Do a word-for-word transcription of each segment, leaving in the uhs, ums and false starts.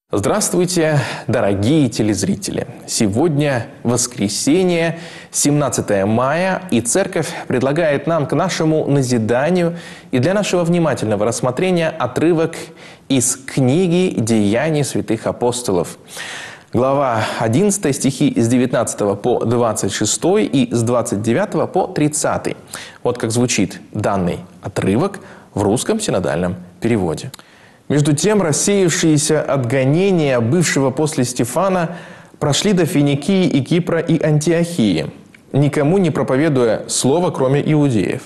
Здравствуйте, дорогие телезрители! Сегодня воскресенье, семнадцатое мая, и Церковь предлагает нам к нашему назиданию и для нашего внимательного рассмотрения отрывок из книги «Деяний святых апостолов». Глава одиннадцатая, стихи с девятнадцатого по двадцать шестой и с двадцать девятого по тридцатый. Вот как звучит данный отрывок в русском синодальном переводе. Между тем, рассеявшиеся от гонения бывшего после Стефана прошли до Финикии и Кипра и Антиохии, никому не проповедуя слова, кроме иудеев.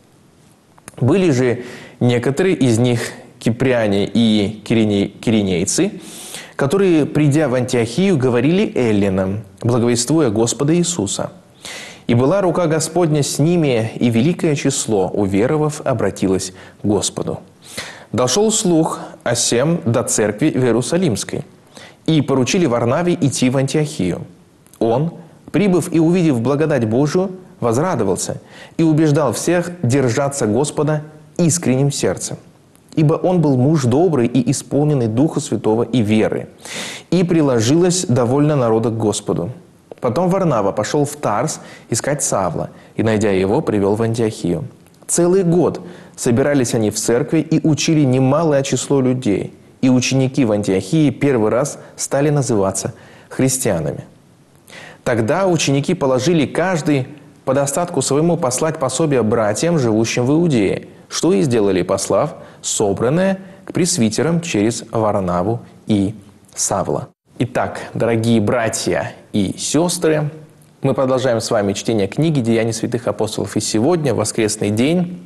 Были же некоторые из них кипряне и киринейцы, которые, придя в Антиохию, говорили эллинам, благовествуя Господа Иисуса. И была рука Господня с ними, и великое число уверовав обратилось к Господу. Дошел слух о сем до церкви в Иерусалимской, и поручили Варнаве идти в Антиохию. Он, прибыв и увидев благодать Божию, возрадовался и убеждал всех держаться Господа искренним сердцем. Ибо он был муж добрый и исполненный Духа Святого и веры. И приложилось довольно народа к Господу. Потом Варнава пошел в Тарс искать Савла, и, найдя его, привел в Антиохию. Целый год собирались они в церкви и учили немалое число людей. И ученики в Антиохии первый раз стали называться христианами. Тогда ученики положили каждый по достатку своему послать пособие братьям, живущим в Иудее, что и сделали, послав собранное к пресвитерам через Варнаву и Савла. Итак, дорогие братья и сестры, мы продолжаем с вами чтение книги «Деяний святых апостолов». И сегодня, в воскресный день,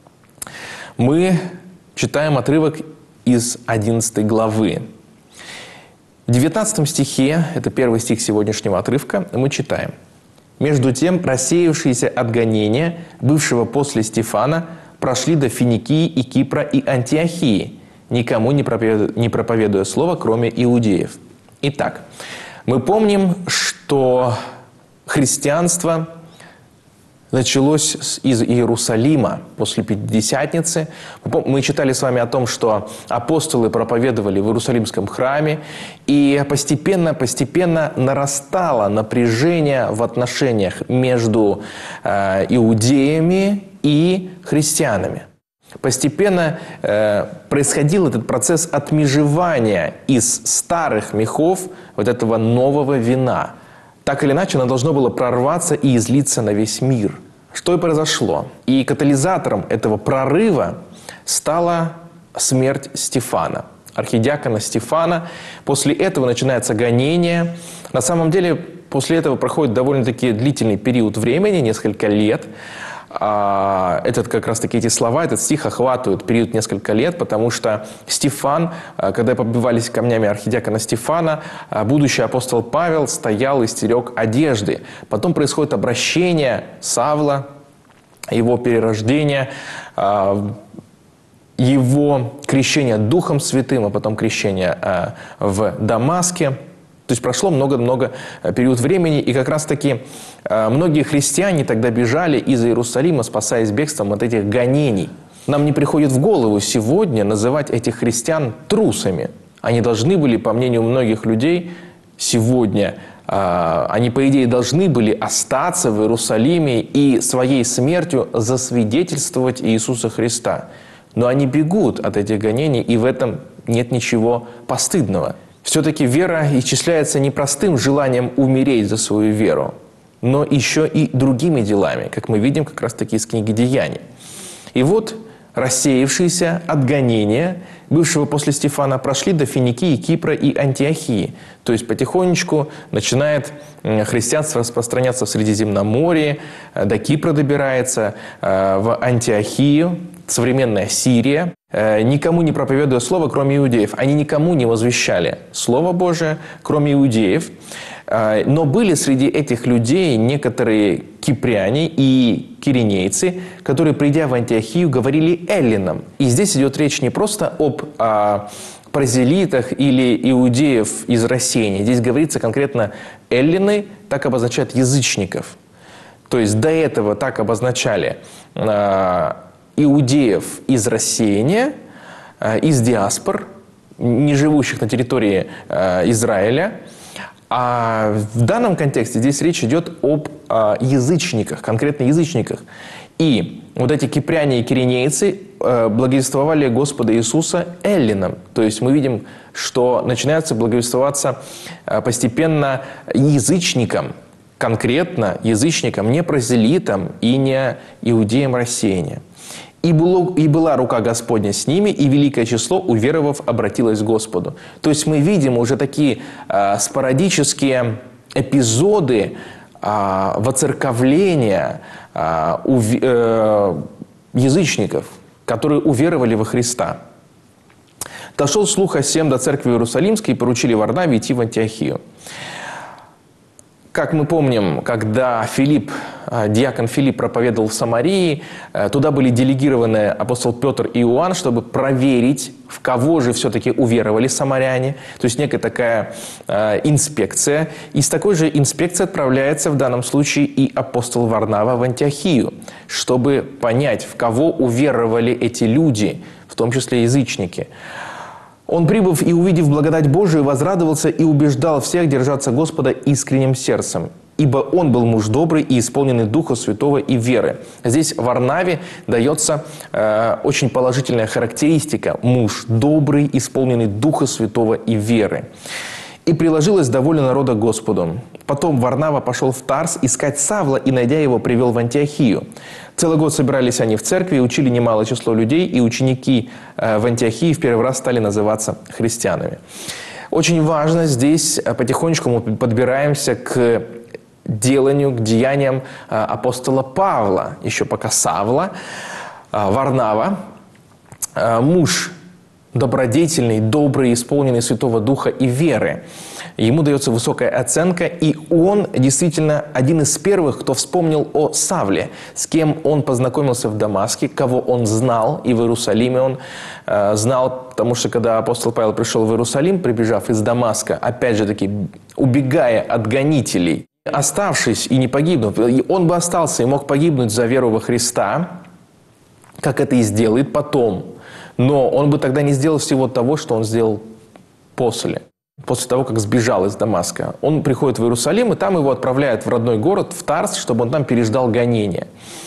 мы читаем отрывок из одиннадцатой главы. В девятнадцатом стихе, это первый стих сегодняшнего отрывка, мы читаем. «Между тем, рассеявшиеся от гонения, бывшего после Стефана, прошли до Финикии и Кипра и Антиохии, никому не проповедуя, не проповедуя слова, кроме иудеев». Итак, мы помним, что христианство началось из Иерусалима после Пятидесятницы. Мы читали с вами о том, что апостолы проповедовали в Иерусалимском храме, и постепенно-постепенно нарастало напряжение в отношениях между э, иудеями и христианами. Постепенно э, происходил этот процесс отмежевания из старых мехов вот этого нового вина. Так или иначе, оно должно было прорваться и излиться на весь мир. Что и произошло. И катализатором этого прорыва стала смерть Стефана, архидиакона Стефана. После этого начинается гонение. На самом деле, после этого проходит довольно-таки длительный период времени, несколько лет. Этот, как раз таки эти слова, этот стих охватывает период несколько лет, потому что Стефан, когда побивались камнями архидиакона Стефана, будущий апостол Павел стоял и стерег одежды. Потом происходит обращение Савла, его перерождение, его крещение Духом Святым, а потом крещение в Дамаске. То есть прошло много-много период времени, и как раз-таки э, многие христиане тогда бежали из Иерусалима, спасаясь бегством от этих гонений. Нам не приходит в голову сегодня называть этих христиан трусами. Они должны были, по мнению многих людей, сегодня, э, они, по идее, должны были остаться в Иерусалиме и своей смертью засвидетельствовать Иисуса Христа. Но они бегут от этих гонений, и в этом нет ничего постыдного. Все-таки вера исчисляется не простым желанием умереть за свою веру, но еще и другими делами, как мы видим как раз-таки из книги «Деяний». И вот рассеявшиеся от гонения бывшего после Стефана прошли до Финикии, Кипра и Антиохии. То есть потихонечку начинает христианство распространяться в Средиземноморье, до Кипра добирается, в Антиохию, современная Сирия. Никому не проповедуя слово, кроме иудеев. Они никому не возвещали Слово Божие, кроме иудеев. Но были среди этих людей некоторые кипряне и киринейцы, которые, придя в Антиохию, говорили эллинам. И здесь идет речь не просто об а, прозелитах или иудеев из рассеяния. Здесь говорится конкретно эллины, так обозначают язычников. То есть до этого так обозначали а, иудеев из рассеяния, из диаспор, не живущих на территории э, Израиля. А в данном контексте здесь речь идет об э, язычниках, конкретно язычниках. И вот эти кипряне и киринейцы э, благовествовали Господа Иисуса эллинам. То есть мы видим, что начинается благовествоваться э, постепенно язычникам, конкретно язычникам, не прозелитам и не иудеям рассеяния. И, было, и была рука Господня с ними, и великое число уверовав обратилось к Господу. То есть мы видим уже такие э, спорадические эпизоды э, воцерковления э, ув, э, язычников, которые уверовали во Христа. Дошел слух о сем до церкви Иерусалимской, и поручили Варнаве идти в Антиохию. Как мы помним, когда Филипп, диакон Филипп проповедовал в Самарии, туда были делегированы апостол Петр и Иоанн, чтобы проверить, в кого же все-таки уверовали самаряне. То есть некая такая э, инспекция. И с такой же инспекцией отправляется в данном случае и апостол Варнава в Антиохию, чтобы понять, в кого уверовали эти люди, в том числе язычники. Он, прибыв и увидев благодать Божию, возрадовался и убеждал всех держаться Господа искренним сердцем, ибо он был муж добрый и исполненный Духа Святого и веры. Здесь Варнаве дается э, очень положительная характеристика: муж добрый, исполненный Духа Святого и веры. И приложилось довольно народа Господу. Потом Варнава пошел в Тарс искать Савла, и, найдя его, привел в Антиохию. Целый год собирались они в церкви, и учили немало число людей, и ученики в Антиохии в первый раз стали называться христианами. Очень важно здесь, потихонечку мы подбираемся к деланию, к деяниям апостола Павла, еще пока Савла. Варнава, муж добродетельный, добрый, исполненный Святого Духа и веры. Ему дается высокая оценка, и он действительно один из первых, кто вспомнил о Савле, с кем он познакомился в Дамаске, кого он знал, и в Иерусалиме он э, знал, потому что когда апостол Павел пришел в Иерусалим, прибежав из Дамаска, опять же таки, убегая от гонителей, оставшись и не погибнув, он бы остался и мог погибнуть за веру во Христа, как это и сделает потом. Но он бы тогда не сделал всего того, что он сделал после. После того, как сбежал из Дамаска. Он приходит в Иерусалим, и там его отправляют в родной город, в Тарс, чтобы он там переждал гонения.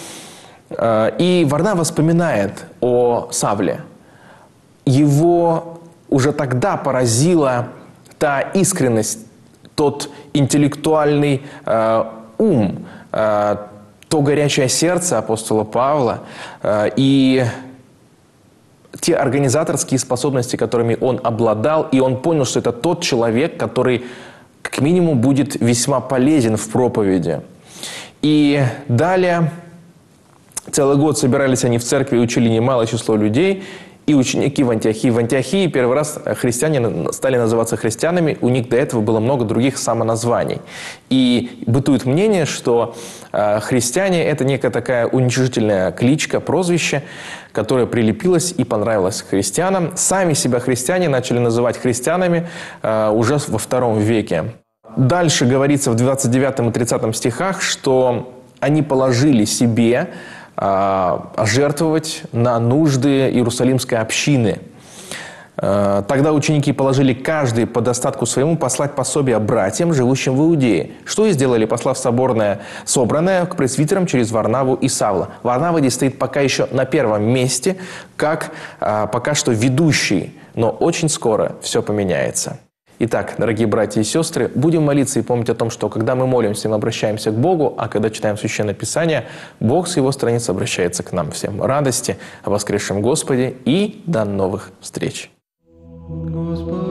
И Варнава вспоминает о Савле. Его уже тогда поразила та искренность, тот интеллектуальный э, ум, э, то горячее сердце апостола Павла э, и те организаторские способности, которыми он обладал, и он понял, что это тот человек, который, как минимум, будет весьма полезен в проповеди. И далее, целый год собирались они в церкви, учили немало число людей, и ученики в Антиохии. В Антиохии первый раз христиане стали называться христианами, у них до этого было много других самоназваний. И бытует мнение, что э, христиане – это некая такая уничижительная кличка, прозвище, которое прилепилось и понравилось христианам. Сами себя христиане начали называть христианами э, уже во втором веке. Дальше говорится в двадцать девятом и тридцатом стихах, что они положили себе жертвовать на нужды Иерусалимской общины. Тогда ученики положили каждый по достатку своему послать пособие братьям, живущим в Иудее. Что и сделали, послав соборное, собранное к пресвитерам через Варнаву и Савла. Варнава здесь стоит пока еще на первом месте, как пока что ведущий, но очень скоро все поменяется. Итак, дорогие братья и сестры, будем молиться и помнить о том, что когда мы молимся, мы обращаемся к Богу, а когда читаем Священное Писание, Бог с Его страниц обращается к нам. Всем радости о воскресшем Господе и до новых встреч! Господи.